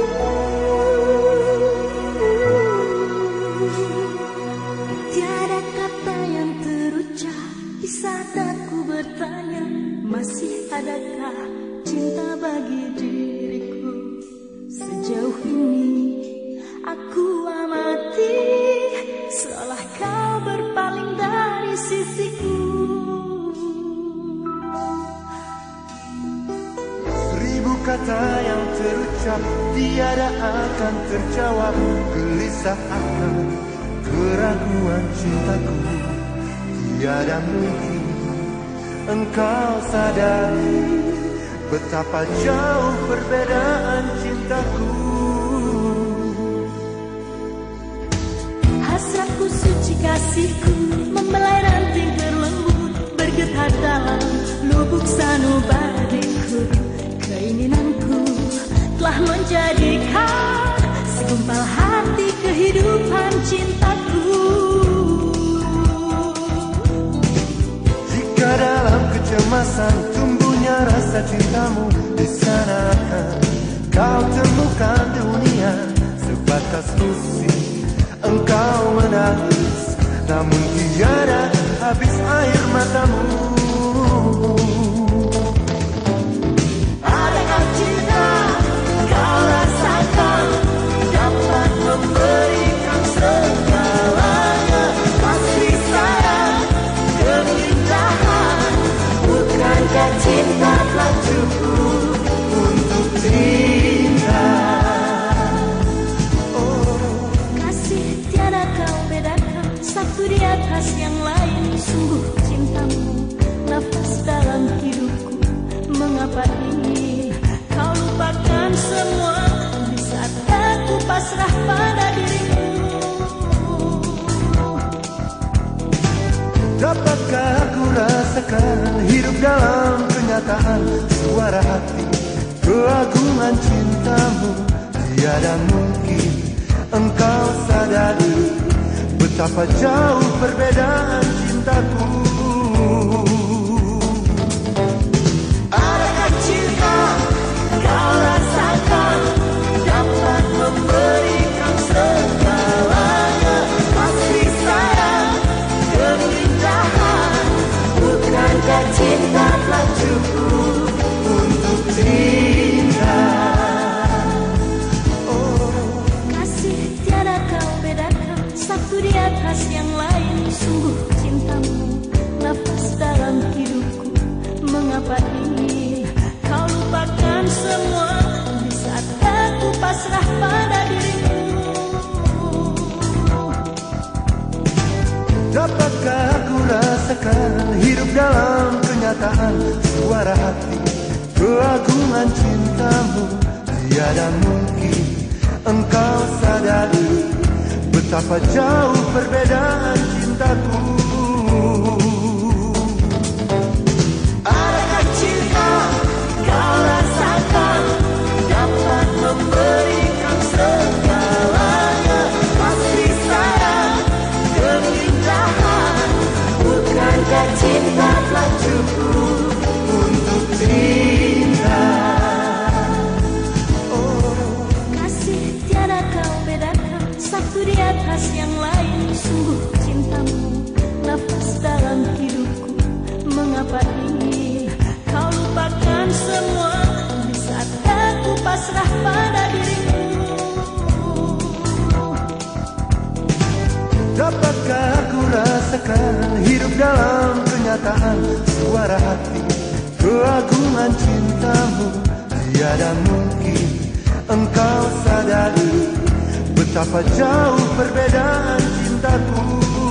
Tiada kata yang terucap di saat aku bertanya, masih adakah cinta bagi diriku? Sejauh ini aku amati, seolah kau berpaling dari sisiku. Ribu kata yang terucap tiada akan terjawab, gelisah akan keraguan cintaku. Tiada mungkin engkau sadari betapa jauh perbedaan cintaku. Hasratku suci kasihku membelai ranting berlembut, bergetar dalam lubuk sanubariku. Keinginanku telah menjadikan segumpal hati kehidupan cintaku. Jika dalam kecemasan tumbuhnya rasa cintamu, di sana akan kau temukan dunia sebatas musik. Engkau menangis, namun tiada habis air matamu. Adakah cinta kau rasakan dapat memberikan segalanya, kasih sayang, keindahan? Bukankah cinta telah cukup untuk cinta? Kasih tiada kau bedakan satu di atas yang lain. Sungguh cintamu nafas dalam hidupku. Mengapa ingin kau lupakan semua di saat aku pasrah pada dirimu? Dapatkah aku rasakan hidup dalam kenyataan suara hati, keagungan cintamu? Tiada mungkin engkau sadari betapa jauh perbedaan cintaku. Adakah cinta kau rasakan dapat memberikan segalanya, kasih sayang, keindahan? Bukankah cinta telah cukup untuk cinta? Kasih tiada kau bedakan satu di atas yang lain. Sungguh cintamu nafas dalam hidupku. Mengapa ingin kau lupakan semua di saat aku pasrah pada dirimu? Dapatkah aku rasakan hidup dalam kenyataan suara hati, keagungan cintamu? Tiada mungkin engkau sadari betapa jauh perbedaan cintaku. Adakah cinta kau rasakan dapat memberikan segalanya, kasih sayang, keindahan? Bukankah cinta telah cukup untuk cinta? Kasih tiada kau bedakan satu di atas yang lain. Sungguh cintamu nafas dalam hidupku. Mengapa ingin kau lupakan semua di saat aku pasrah pada dirimu? Dapatkah aku rasakan hidup dalam kenyataan suara hati, keagungan cintamu? Tiada mungkin engkau sadari betapa jauh perbedaan cintaku.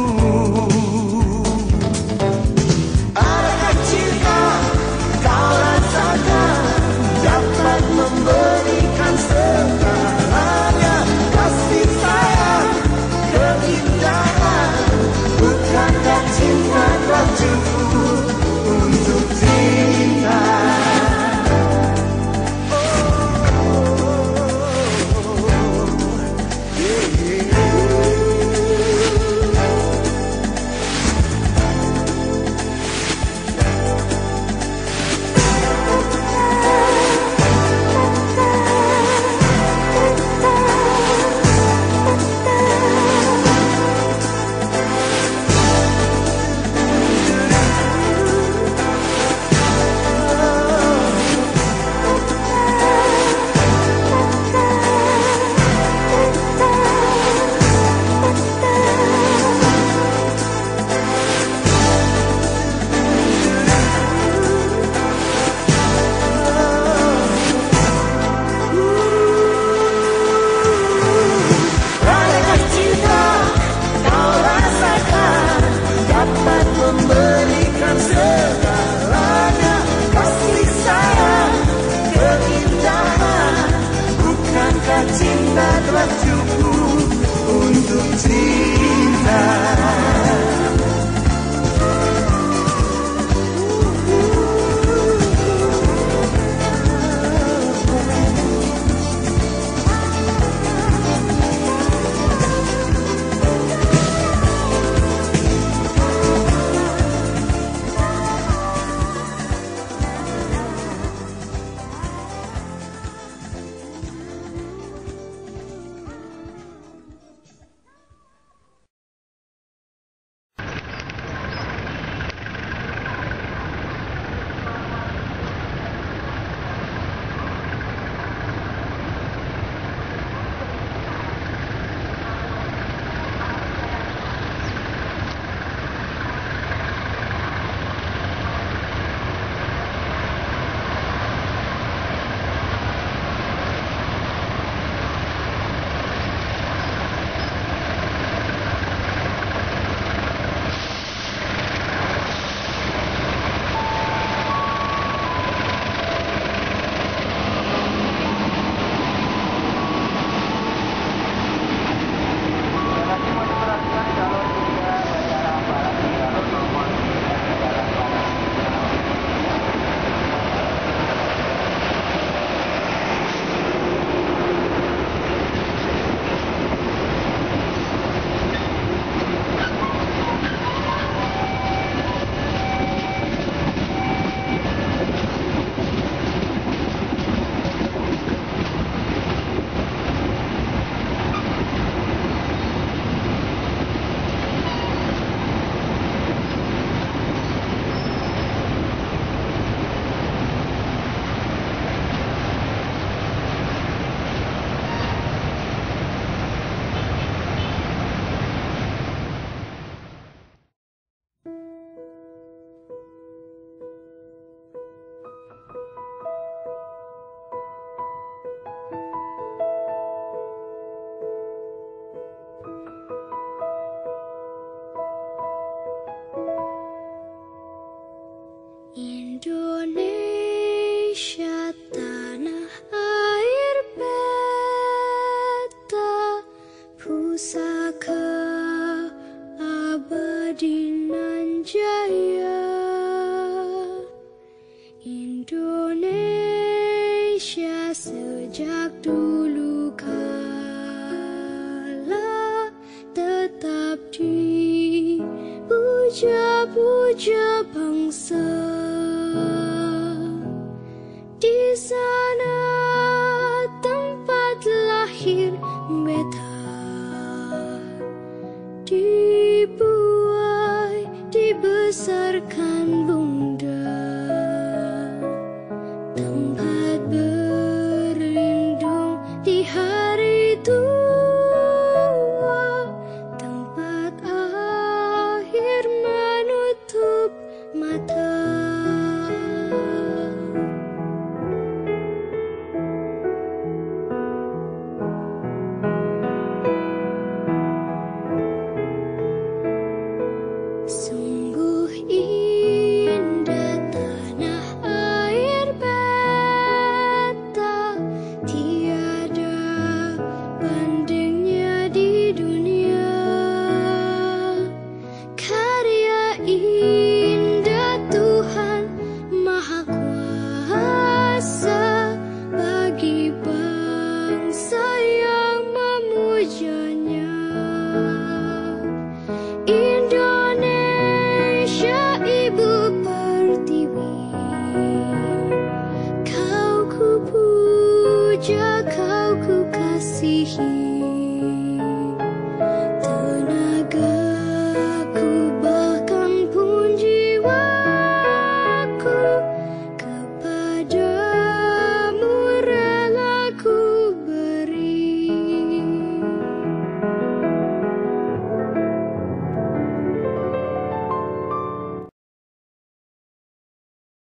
Adakah cinta kau rasakan dapat memberikan segalanya, kasih sayang, keindahan? Bukankah cinta telah cukup untuk cinta? Bukankah cinta telah cukup untuk cinta? Indonesia tanah air beta, pusaka abadi nan jaya. Indonesia sejak dulu kala tetap dipuja-puja bangsa. Di sana tempat lahir beta, dibuai, dibesarkan bunda, tempat berlindung di hari tua, tempat akhir menutup mata. Sungguh indah tanah air beta, tiada bandingnya di dunia. Karya indah Tuhan Maha Kuasa bagi bangsa yang memuja.